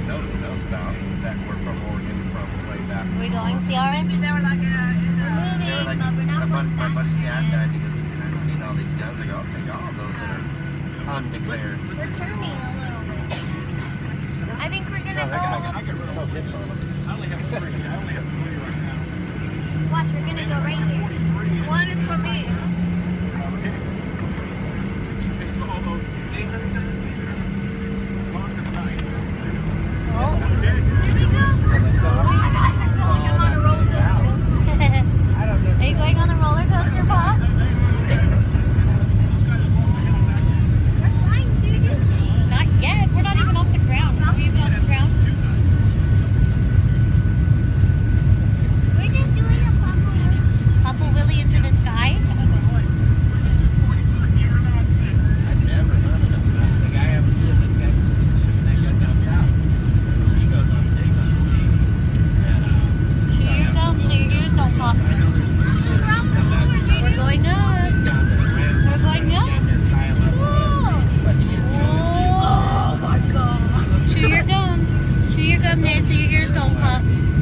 knows about that we're from Oregon from way back. We're going to see our movie. They were like, my buddy's dad died. He goes, I need all these guns. I go, I'll take all of those that are undeclared. We're turning a little bit. I think we're gonna go. I can run no hits on them. I only have 3. I only have 3 right now. Watch, we're gonna go right here. One is for me. Oh, here we go. Oh my gosh, I feel like I'm on a roller coaster. Are you going on a roller coaster, Pa? We're flying too. Not yet. We're not even off the ground. Are we even off the ground? We're just doing a Papa Willie into the sky. I've never heard of them. The guy I was with, that guy down south, he goes on big on the sea. Chew your gum so your ears don't pop. We're going up. We're going up. Cool. Oh my God. Chew your gum. Chew your gum, Nate, so your ears don't pop.